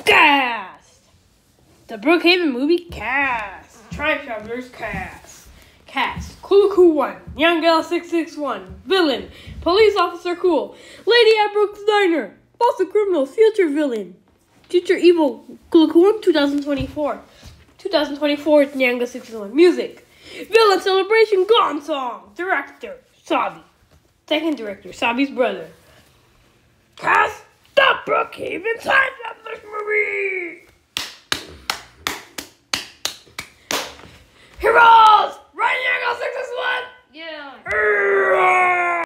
Cast! The Brookhaven movie cast. Time Travelers cast. Cast. Clue Cool 1. Young Gal 661. Villain. Police Officer Cool. Lady at Brooks Diner. Boss of Criminals. Future Villain. Future Evil. Clue Cool 1. 2024. 2024 is Young Gal 661. Music. Villain Celebration Gone Song. Director. Sabi. Second director. Sabi's brother. Cast. The Brookhaven Time Travelers movie! Heroes! Right, Young Gal 661! Yeah.